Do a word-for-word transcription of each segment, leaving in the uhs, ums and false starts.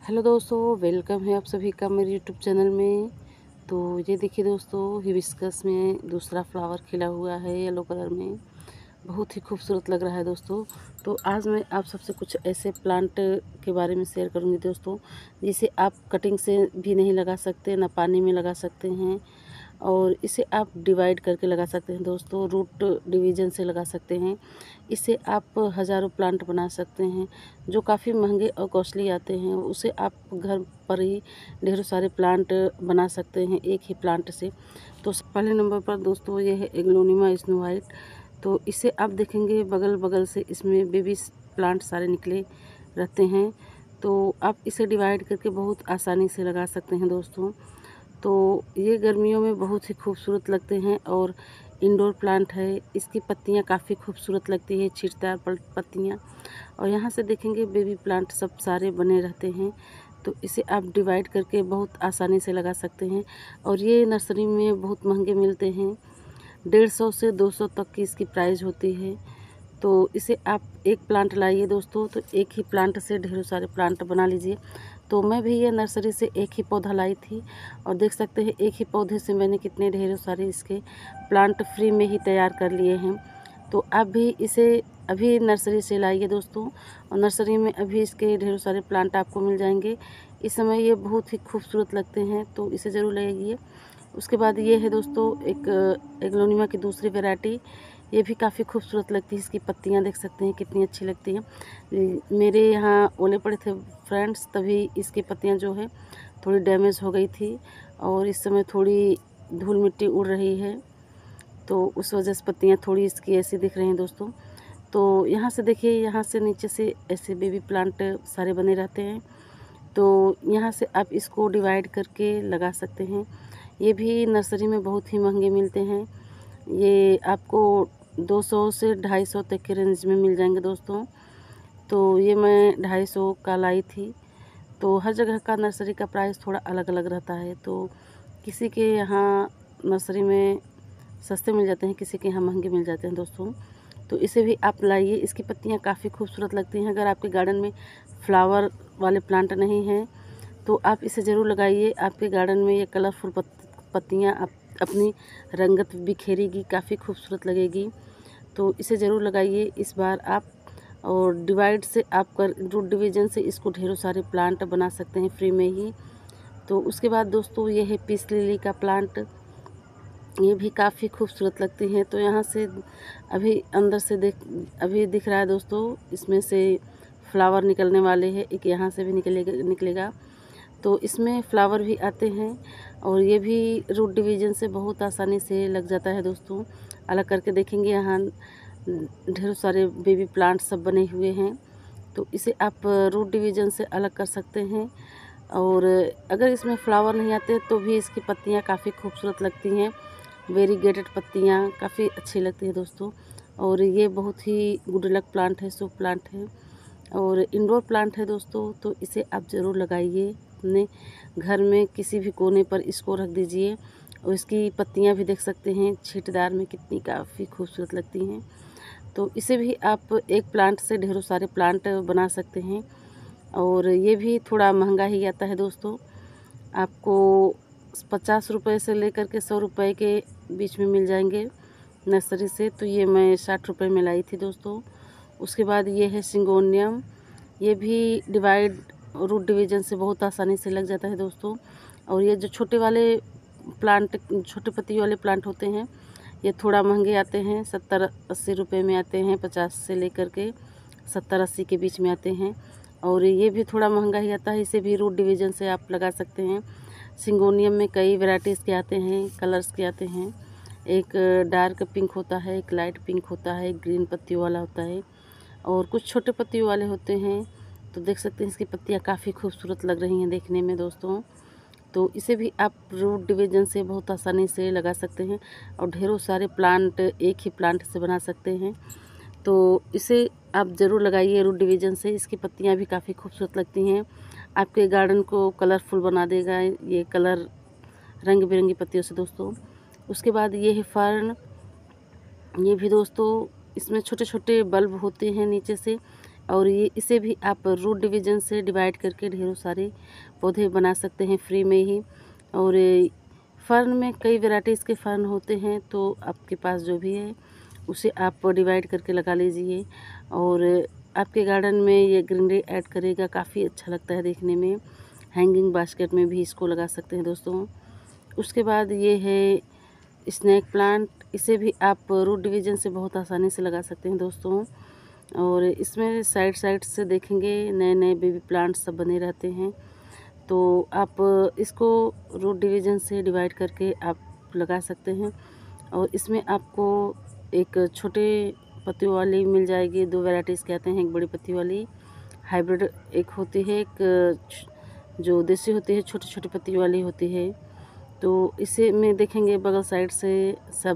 Hello दोस्तों, welcome है आप सभी का मेरे यूट्यूब चैनल में। तो ये देखिए दोस्तों, हिबिस्कस में दूसरा फ्लावर खिला हुआ है येलो कलर में। बहुत ही खूबसूरत लग रहा है दोस्तों। तो आज मैं आप सबसे कुछ ऐसे प्लांट के बारे में शेयर करूंगी दोस्तों, जिसे आप कटिंग से भी नहीं लगा सकते, ना पानी में लगा सकते हैं, और इसे आप डिवाइड करके लगा सकते हैं दोस्तों। रूट डिवीज़न से लगा सकते हैं। इससे आप हज़ारों प्लांट बना सकते हैं, जो काफ़ी महंगे और कॉस्टली आते हैं। उसे आप घर पर ही ढेरों सारे प्लांट बना सकते हैं एक ही प्लांट से। तो पहले नंबर पर दोस्तों ये है एग्लोनिमा स्नो वाइट। तो इसे आप देखेंगे बगल बगल से इसमें बेबी प्लांट सारे निकले रहते हैं। तो आप इसे डिवाइड करके बहुत आसानी से लगा सकते हैं दोस्तों। तो ये गर्मियों में बहुत ही खूबसूरत लगते हैं और इंडोर प्लांट है। इसकी पत्तियां काफ़ी खूबसूरत लगती है, छींटदार पत्तियां। और यहाँ से देखेंगे बेबी प्लांट सब सारे बने रहते हैं। तो इसे आप डिवाइड करके बहुत आसानी से लगा सकते हैं। और ये नर्सरी में बहुत महंगे मिलते हैं, डेढ़ सौ से दो सौ तक की इसकी प्राइस होती है। तो इसे आप एक प्लांट लाइए दोस्तों, तो एक ही प्लांट से ढेरों सारे प्लांट बना लीजिए। तो मैं भी ये नर्सरी से एक ही पौधा लाई थी, और देख सकते हैं एक ही पौधे से मैंने कितने ढेरों सारे इसके प्लांट फ्री में ही तैयार कर लिए हैं। तो आप भी इसे अभी नर्सरी से लाइए दोस्तों, और नर्सरी में अभी इसके ढेरों सारे प्लांट आपको मिल जाएंगे। इस समय ये बहुत ही खूबसूरत लगते हैं, तो इसे ज़रूर लाइए। उसके बाद ये है दोस्तों एक एग्लोनिमा की दूसरी वैरायटी। ये भी काफ़ी खूबसूरत लगती है। इसकी पत्तियां देख सकते हैं कितनी अच्छी लगती हैं। मेरे यहाँ ओले पड़े थे फ्रेंड्स, तभी इसकी पत्तियां जो है थोड़ी डैमेज हो गई थी, और इस समय थोड़ी धूल मिट्टी उड़ रही है, तो उस वजह से पत्तियां थोड़ी इसकी ऐसी दिख रही हैं दोस्तों। तो यहाँ से देखिए, यहाँ से नीचे से ऐसे बेबी प्लांट सारे बने रहते हैं। तो यहाँ से आप इसको डिवाइड करके लगा सकते हैं। ये भी नर्सरी में बहुत ही महंगे मिलते हैं। ये आपको दो सौ से ढाई सौ तक के रेंज में मिल जाएंगे दोस्तों। तो ये मैं ढाई सौ का लाई थी। तो हर जगह का नर्सरी का प्राइस थोड़ा अलग अलग रहता है। तो किसी के यहाँ नर्सरी में सस्ते मिल जाते हैं, किसी के यहाँ महंगे मिल जाते हैं दोस्तों। तो इसे भी आप लाइए। इसकी पत्तियाँ काफ़ी खूबसूरत लगती हैं। अगर आपके गार्डन में फ्लावर वाले प्लांट नहीं हैं, तो आप इसे ज़रूर लगाइए। आपके गार्डन में ये कलरफुल पत्तियाँ आप अपनी रंगत बिखेरेगी, काफ़ी खूबसूरत लगेगी। तो इसे ज़रूर लगाइए इस बार आप। और डिवाइड से आप कर रूट डिवीज़न से इसको ढेरों सारे प्लांट बना सकते हैं फ्री में ही। तो उसके बाद दोस्तों ये है पीस लिली का प्लांट। ये भी काफ़ी खूबसूरत लगती हैं। तो यहाँ से अभी अंदर से देख अभी दिख रहा है दोस्तों, इसमें से फ्लावर निकलने वाले हैं। एक यहाँ से भी निकलेगा निकलेगा तो इसमें फ्लावर भी आते हैं। और ये भी रूट डिवीज़न से बहुत आसानी से लग जाता है दोस्तों। अलग करके देखेंगे, यहाँ ढेरों सारे बेबी प्लांट सब बने हुए हैं। तो इसे आप रूट डिवीज़न से अलग कर सकते हैं। और अगर इसमें फ्लावर नहीं आते तो भी इसकी पत्तियाँ काफ़ी खूबसूरत लगती हैं। वेरीगेटेड पत्तियाँ काफ़ी अच्छी लगती है दोस्तों। और ये बहुत ही गुड लक प्लांट है, शुभ प्लांट है, और इंडोर प्लांट है दोस्तों। तो इसे आप ज़रूर लगाइए अपने घर में, किसी भी कोने पर इसको रख दीजिए। और इसकी पत्तियां भी देख सकते हैं छींटदार में कितनी काफ़ी खूबसूरत लगती हैं। तो इसे भी आप एक प्लांट से ढेरों सारे प्लांट बना सकते हैं। और ये भी थोड़ा महंगा ही आता है दोस्तों। आपको पचास रुपये से लेकर के सौ रुपये के बीच में मिल जाएंगे नर्सरी से। तो ये मैं साठ रुपये में लाई थी दोस्तों। उसके बाद ये है सिंगोनियम। ये भी डिवाइड रूट डिवीज़न से बहुत आसानी से लग जाता है दोस्तों। और ये जो छोटे वाले प्लांट, छोटे पत्ती वाले प्लांट होते हैं, ये थोड़ा महंगे आते हैं, सत्तर अस्सी रुपये में आते हैं, पचास से लेकर के सत्तर अस्सी के बीच में आते हैं। और ये भी थोड़ा महंगा ही आता है। इसे भी रूट डिवीज़न से आप लगा सकते हैं। सिंगोनियम में कई वैराइटीज़ के आते हैं, कलर्स के आते हैं। एक डार्क पिंक होता है, एक लाइट पिंक होता है, एक ग्रीन पत्तियों वाला होता है, और कुछ छोटे पत्तियों वाले होते हैं। तो देख सकते हैं इसकी पत्तियाँ काफ़ी खूबसूरत लग रही हैं देखने में दोस्तों। तो इसे भी आप रूट डिवीज़न से बहुत आसानी से लगा सकते हैं, और ढेरों सारे प्लांट एक ही प्लांट से बना सकते हैं। तो इसे आप ज़रूर लगाइए रूट डिवीज़न से। इसकी पत्तियाँ भी काफ़ी खूबसूरत लगती हैं, आपके गार्डन को कलरफुल बना देगा ये कलर, रंग बिरंगी पत्तियों से दोस्तों। उसके बाद ये है फर्न। ये भी दोस्तों, इसमें छोटे छोटे बल्ब होते हैं नीचे से, और ये इसे भी आप रूट डिवीज़न से डिवाइड करके ढेरों सारे पौधे बना सकते हैं फ्री में ही। और फर्न में कई वैराइटीज़ के फर्न होते हैं, तो आपके पास जो भी है उसे आप डिवाइड करके लगा लीजिए। और आपके गार्डन में ये ग्रीनरी ऐड करेगा, काफ़ी अच्छा लगता है देखने में। हैंगिंग बास्केट में भी इसको लगा सकते हैं दोस्तों। उसके बाद ये है स्नेक प्लांट, इसे भी आप रूट डिवीज़न से बहुत आसानी से लगा सकते हैं दोस्तों। और इसमें साइड साइड से देखेंगे नए नए बेबी प्लांट्स सब बने रहते हैं, तो आप इसको रूट डिवीज़न से डिवाइड करके आप लगा सकते हैं। और इसमें आपको एक छोटे पत्तियों वाली मिल जाएगी, दो वैराइटीज़ कहते हैं, एक बड़ी पत्ती वाली हाइब्रिड एक होती है, एक जो देसी होती है छोटी छोटी पत्ती वाली होती है। तो इसे में देखेंगे बगल साइड से सब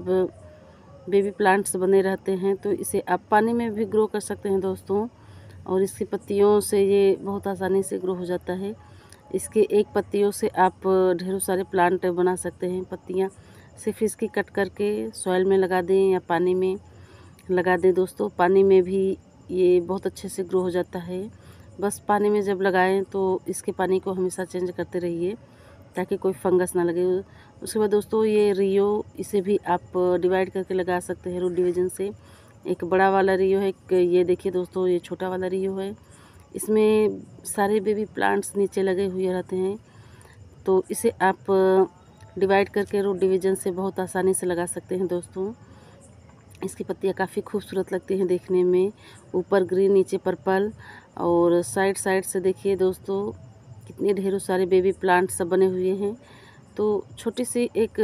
बेबी प्लांट्स बने रहते हैं, तो इसे आप पानी में भी ग्रो कर सकते हैं दोस्तों। और इसकी पत्तियों से ये बहुत आसानी से ग्रो हो जाता है। इसके एक पत्तियों से आप ढेरों सारे प्लांट बना सकते हैं। पत्तियाँ सिर्फ इसकी कट करके सॉइल में लगा दें या पानी में लगा दें दोस्तों। पानी में भी ये बहुत अच्छे से ग्रो हो जाता है। बस पानी में जब लगाएं तो इसके पानी को हमेशा चेंज करते रहिए ताकि कोई फंगस ना लगे। उसके बाद दोस्तों ये रियो, इसे भी आप डिवाइड करके लगा सकते हैं रूट डिवीज़न से। एक बड़ा वाला रियो है, एक ये देखिए दोस्तों ये छोटा वाला रियो है। इसमें सारे बेबी प्लांट्स नीचे लगे हुए रहते हैं, तो इसे आप डिवाइड करके रूट डिवीज़न से बहुत आसानी से लगा सकते हैं दोस्तों। इसकी पत्तियाँ काफ़ी खूबसूरत लगती हैं देखने में, ऊपर ग्रीन नीचे पर्पल। और साइड साइड से देखिए दोस्तों कितने ढेरों सारे बेबी प्लांट सब बने हुए हैं। तो छोटी सी एक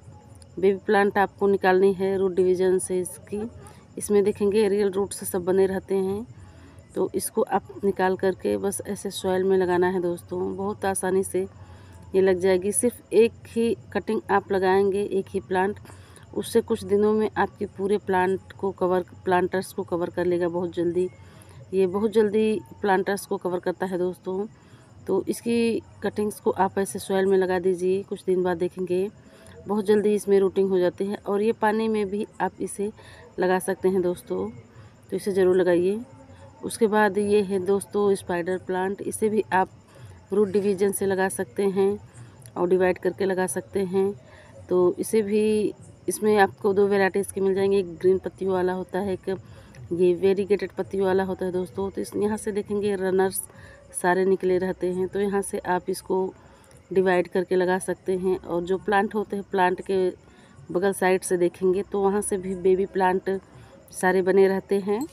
बेबी प्लांट आपको निकालनी है रूट डिवीज़न से इसकी। इसमें देखेंगे रियल रूट से सब बने रहते हैं, तो इसको आप निकाल करके बस ऐसे सॉइल में लगाना है दोस्तों। बहुत आसानी से ये लग जाएगी। सिर्फ एक ही कटिंग आप लगाएंगे, एक ही प्लांट, उससे कुछ दिनों में आपके पूरे प्लांट को कवर प्लांटर्स को कवर कर लेगा बहुत जल्दी। ये बहुत जल्दी प्लांटर्स को कवर करता है दोस्तों। तो इसकी कटिंग्स को आप ऐसे सॉइल में लगा दीजिए, कुछ दिन बाद देखेंगे बहुत जल्दी इसमें रूटिंग हो जाती है। और ये पानी में भी आप इसे लगा सकते हैं दोस्तों, तो इसे ज़रूर लगाइए। उसके बाद ये है दोस्तों स्पाइडर प्लांट, इसे भी आप रूट डिवीज़न से लगा सकते हैं और डिवाइड करके लगा सकते हैं। तो इसे भी, इसमें आपको दो वैराइटीज़ के मिल जाएंगे, एक ग्रीन पत्तियों वाला होता है, एक ये वेरीगेटेड पत्तियों वाला होता है दोस्तों। तो इस यहाँ से देखेंगे रनर्स सारे निकले रहते हैं, तो यहाँ से आप इसको डिवाइड करके लगा सकते हैं। और जो प्लांट होते हैं प्लांट के बगल साइड से देखेंगे तो वहाँ से भी बेबी प्लांट सारे बने रहते हैं,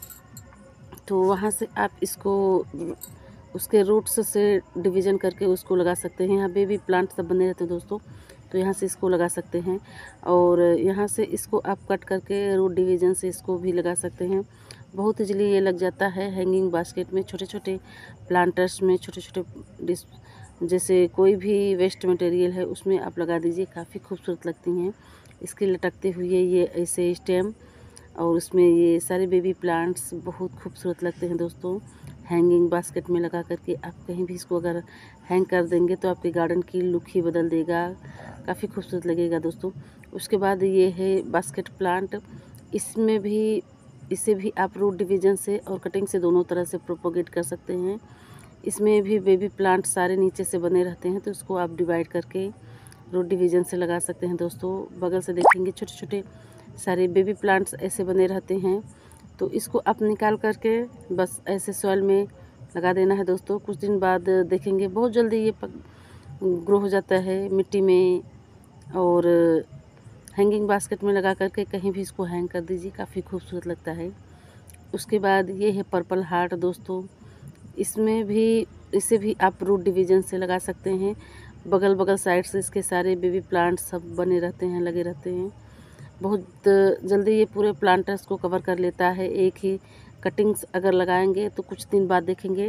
तो वहाँ से आप इसको उसके रूट्स से डिवीज़न करके उसको लगा सकते हैं। यहाँ बेबी प्लांट सब बने रहते हैं दोस्तों, तो यहाँ से इसको लगा सकते हैं। और यहाँ से इसको आप कट करके रूट डिवीज़न से इसको भी लगा सकते हैं। बहुत इजली ये लग जाता है हैंगिंग बास्केट में, छोटे छोटे प्लांटर्स में, छोटे छोटे डिस जैसे कोई भी वेस्ट मटेरियल है उसमें आप लगा दीजिए, काफ़ी खूबसूरत लगती हैं इसके लटकते हुए ये ऐसे स्टेम। और उसमें ये सारे बेबी प्लांट्स बहुत खूबसूरत लगते हैं दोस्तों। हैंगिंग बास्केट में लगा करके आप कहीं भी इसको अगर हैंग कर देंगे तो आपके गार्डन की लुक ही बदल देगा, काफ़ी खूबसूरत लगेगा दोस्तों। उसके बाद ये है बास्केट प्लांट, इसमें भी इसे भी आप रूट डिवीज़न से और कटिंग से दोनों तरह से प्रोपोगेट कर सकते हैं। इसमें भी बेबी प्लांट सारे नीचे से बने रहते हैं, तो इसको आप डिवाइड करके रूट डिवीज़न से लगा सकते हैं दोस्तों। बगल से देखेंगे छोटे छोटे सारे बेबी प्लांट्स ऐसे बने रहते हैं, तो इसको आप निकाल करके बस ऐसे सॉइल में लगा देना है दोस्तों। कुछ दिन बाद देखेंगे बहुत जल्दी ये ग्रो हो जाता है मिट्टी में। और हैंगिंग बास्केट में लगा करके कहीं भी इसको हैंग कर दीजिए, काफ़ी खूबसूरत लगता है। उसके बाद ये है पर्पल हार्ट दोस्तों, इसमें भी इसे भी आप रूट डिवीज़न से लगा सकते हैं। बगल बगल साइड से इसके सारे बेबी प्लांट्स सब बने रहते हैं, लगे रहते हैं। बहुत जल्दी ये पूरे प्लांटर्स को कवर कर लेता है। एक ही कटिंग्स अगर लगाएंगे तो कुछ दिन बाद देखेंगे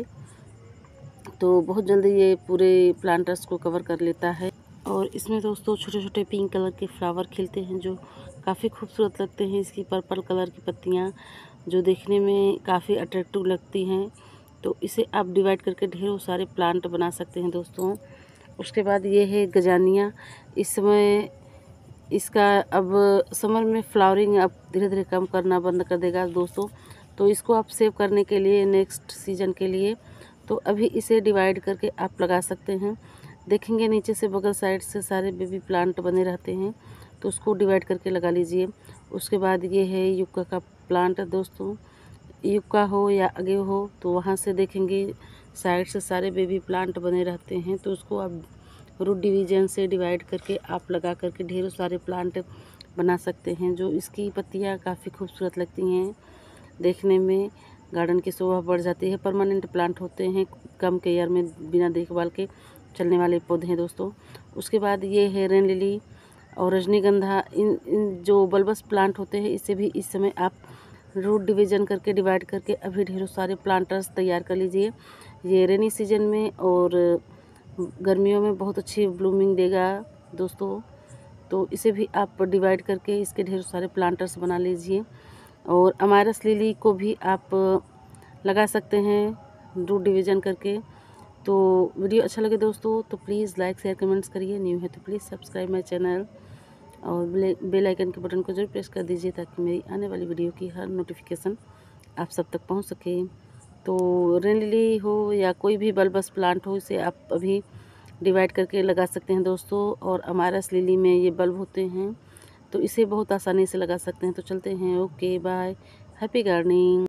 तो बहुत जल्दी ये पूरे प्लांटर्स को कवर कर लेता है। और इसमें दोस्तों छोटे छोटे पिंक कलर के फ्लावर खिलते हैं जो काफ़ी खूबसूरत लगते हैं। इसकी पर्पल कलर की पत्तियाँ जो देखने में काफ़ी अट्रैक्टिव लगती हैं, तो इसे आप डिवाइड करके ढेरों सारे प्लांट बना सकते हैं दोस्तों। उसके बाद ये है गजानिया, इस समय इसका अब समर में फ्लावरिंग अब धीरे धीरे कम करना बंद कर देगा दोस्तों, तो इसको आप सेव करने के लिए नेक्स्ट सीजन के लिए तो अभी इसे डिवाइड करके आप लगा सकते हैं। देखेंगे नीचे से बगल साइड से सारे बेबी प्लांट बने रहते हैं, तो उसको डिवाइड करके लगा लीजिए। उसके बाद ये है युक्का का प्लांट दोस्तों, युक्का हो या आगे हो तो वहाँ से देखेंगे साइड से सारे बेबी प्लांट बने रहते हैं, तो उसको आप रूट डिवीजन से डिवाइड करके आप लगा करके ढेरों सारे प्लांट बना सकते हैं। जो इसकी पत्तियाँ काफ़ी खूबसूरत लगती हैं देखने में, गार्डन की शोभा बढ़ जाती है। परमानेंट प्लांट होते हैं, कम केयर में बिना देखभाल के चलने वाले पौधे हैं दोस्तों। उसके बाद ये है रेन लिली और रजनीगंधा, इन इन जो बल्बस प्लांट होते हैं इसे भी इस समय आप रूट डिवीजन करके डिवाइड करके अभी ढेरों सारे प्लांटर्स तैयार कर लीजिए। ये रेनी सीजन में और गर्मियों में बहुत अच्छी ब्लूमिंग देगा दोस्तों, तो इसे भी आप डिवाइड करके इसके ढेरों सारे प्लांटर्स बना लीजिए। और अमारस लिली को भी आप लगा सकते हैं रूट डिवीजन करके। तो वीडियो अच्छा लगे दोस्तों तो प्लीज़ लाइक शेयर कमेंट्स करिए, न्यू है तो प्लीज़ सब्सक्राइब माय चैनल और बेल आइकन के बटन को जरूर प्रेस कर दीजिए ताकि मेरी आने वाली वीडियो की हर नोटिफिकेशन आप सब तक पहुंच सके। तो रेन लिली हो या कोई भी बल्बस प्लांट हो, इसे आप अभी डिवाइड करके लगा सकते हैं दोस्तों। और अमारस लिली में ये बल्ब होते हैं तो इसे बहुत आसानी से लगा सकते हैं। तो चलते हैं, ओके बाय, हैप्पी गार्डनिंग।